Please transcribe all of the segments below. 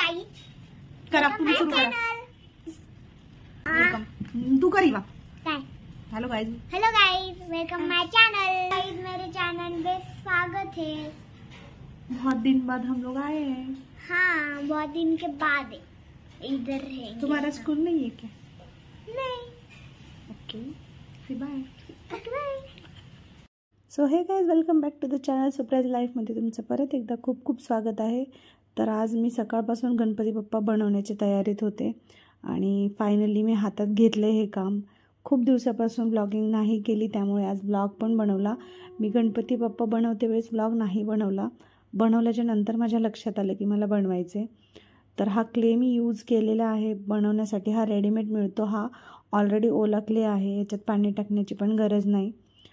Guys, करा तुम्ही सुरू करा. वेलकम. तू करी वा. Hello guys. Hello guys, welcome my channel. Guys मेरे चैनल में स्वागत है. बहुत दिन बाद हम लोग आए हैं. हाँ, बहुत दिन के बाद इधर है. तुम्हारा स्कूल नहीं है क्या? नहीं. Okay, see bye. Okay bye. So hey guys, welcome back to the channel surprise लाईफमध्ये तुमचं परत एकदा खूप खूप स्वागत आहे. तर आज मी सकाळपासून गणपती बाप्पा बनवण्याची तयारीत होते आणि फायनली मी हातात घेतले हे काम. खूप दिवसापासून ब्लॉगिंग नाही केली, त्यामुळे आज ब्लॉग पण बनवला. मी गणपती बाप्पा बनवते वेळेस ब्लॉग नाही बनवला. बनवल्याच्या नंतर माझ्या लक्षात आलं की मला बनवायचे. तर हा क्ले मी यूज केलेला आहे बनवण्यासाठी. हा रेडीमेड मिळतो. हा ऑलरेडी ओला क्ले आहे, याच्यात पाणी टाकण्याची पण गरज नाही.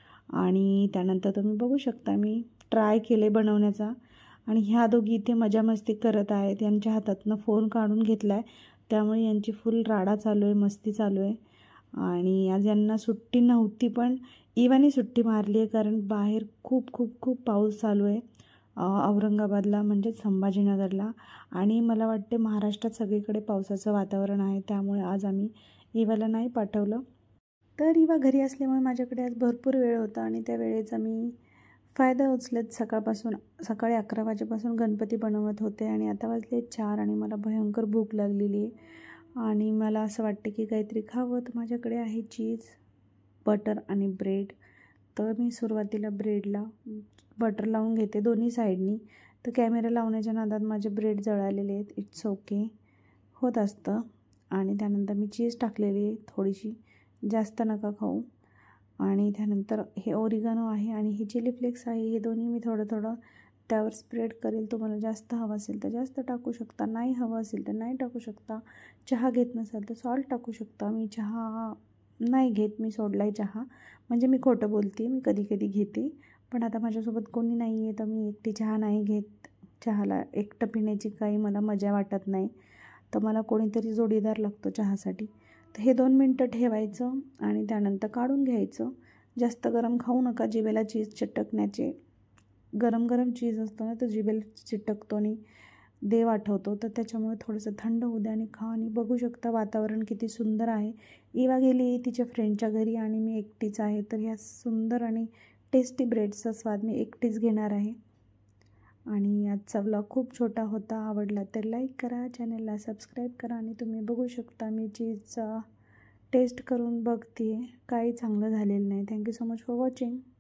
आणि त्यानंतर तुम्ही बघू शकता मी ट्राय केले बनवण्याचा. आणि ह्या दोघी इथे मजा मस्ती करत आहेत. यांच्या हातातनं फोन काढून घेतला आहे, त्यामुळे यांची फुल राडा चालू आहे, मस्ती चालू आहे. आणि आज यांना सुट्टी नव्हती, पण इवाने सुट्टी मारली आहे, कारण बाहेर खूप खूप खूप पाऊस चालू आहे औरंगाबादला, म्हणजे संभाजीनगरला. आणि मला वाटते महाराष्ट्रात सगळीकडे पावसाचं वातावरण आहे, त्यामुळे आज आम्ही इवाला नाही पाठवलं. तर इवा घरी असल्यामुळे माझ्याकडे आज भरपूर वेळ होता आणि त्या वेळेचा मी फायदा उचलत सकाळी 11 वाजेपासून गणपती बनवत होते. आणि आता वाजले 4 आणि मला भयंकर भूक लागलेली आहे आणि मला असं वाटतं की काहीतरी खावं. तर माझ्याकडे आहे चीज, बटर आणि ब्रेड. तर मी सुरुवातीला ब्रेडला बटर लावून घेते दोन्ही साईडनी. तर कॅमेरा लावण्याच्या नादात माझे ब्रेड जळालेले आहेत. इट्स ओके, होत असतं. आणि त्यानंतर मी चीज टाकलेली आहे थोडीशी, जास्त नका खाऊ. आणि त्यानंतर हे ओरिगानो आहे आणि हे चिली फ्लेक्स आहे. हे दोन्ही मी थोडं थोडं त्यावर स्प्रेड करेल. तुम्हाला जास्त हवं असेल तर जास्त टाकू शकता, नाही हवं असेल तर नाही टाकू शकता. चहा घेत नसाल तर सॉल्ट टाकू शकता. मी चहा नाही घेत, मी सोडला आहे चहा. म्हणजे मी खोटं बोलते, मी कधी कधी घेते, पण आता माझ्यासोबत कोणी नाही आहे तर मी एकटी चहा नाही घेत. चहाला एकटं पिण्याची काही मला मजा वाटत नाही, तर मला कोणीतरी जोडीदार लागतो चहासाठी. तर हे 2 मिनटं ठेवायचं आणि त्यानंतर काढून घ्यायचं. जास्त गरम खाऊ नका, जिभेला चीज चिटकण्याचे. गरम गरम चीज असतो ना, तर जिभेला चिटकतो आणि देव आठवतो. तर त्याच्यामुळे थोडंसं थंड होऊ द्या आणि खा. आणि बघू शकता वातावरण किती सुंदर आहे. इवा गेली तिच्या फ्रेंडच्या घरी आणि मी एकटीच आहे. तर ह्या सुंदर आणि टेस्टी ब्रेडचा स्वाद मी एकटीच घेणार आहे. आणि आजचा व्लॉग खूप छोटा होता. आवडला तर लाईक करा, चॅनलला सबस्क्राईब करा. आणि तुम्ही बघू शकता मी चीजचा टेस्ट करून बघते आहे, काही चांगलं झालेलं नाही. Thank you so much for watching.